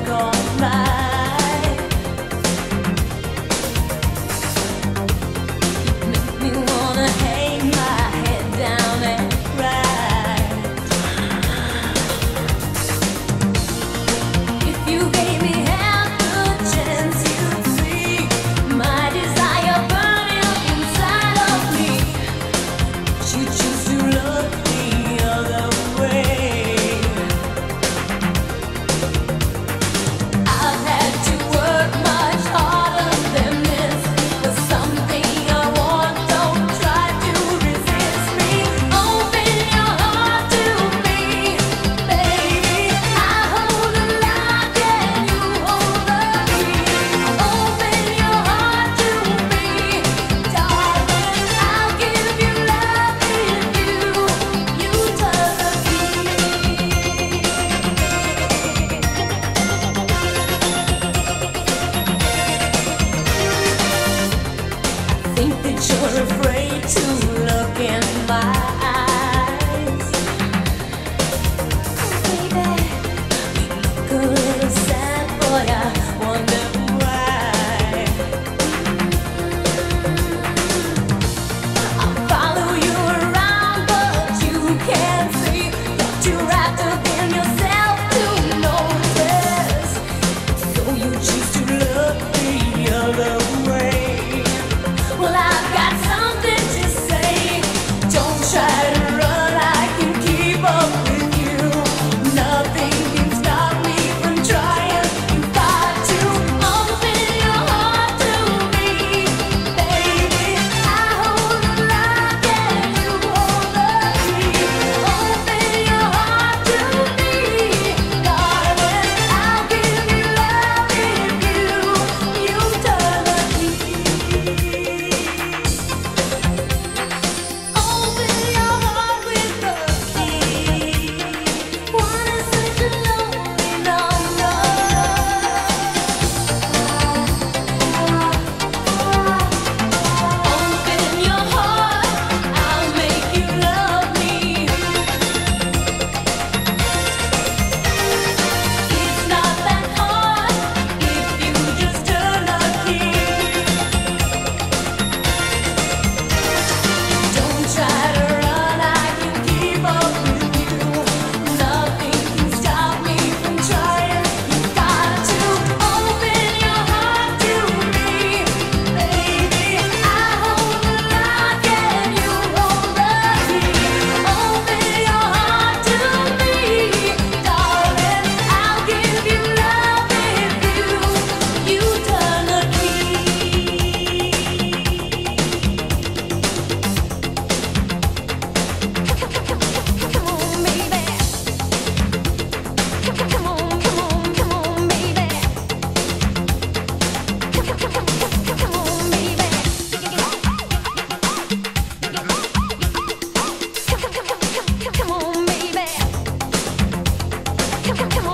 You're afraid to look in my eyes, baby. You look a little sad, boy. I wonder why. I'll follow you around, but you can't see that you're wrapped up in yourself to notice. So you choose to look the other way. Well, I've got something to say. Don't try to run, I can keep up with you. Nothing can stop me from trying. You've got to open your heart to me, baby. I hold the lock and you hold the key. Open your heart to me, darling. I'll give you love if you turn the key. Open your heart with the key. Wanna such a lonely number. Open your heart, I'll make you love me. It's not that hard if you just turn the key. Don't try to run, I can keep up with you. Nothing can stop me from trying. You've got to open your heart to me, baby. I hold the lock and you hold the key. Open your heart to me, darling. I'll give you love if you turn the key. Come on, baby. Come on, baby. Come on, baby. Come on, baby.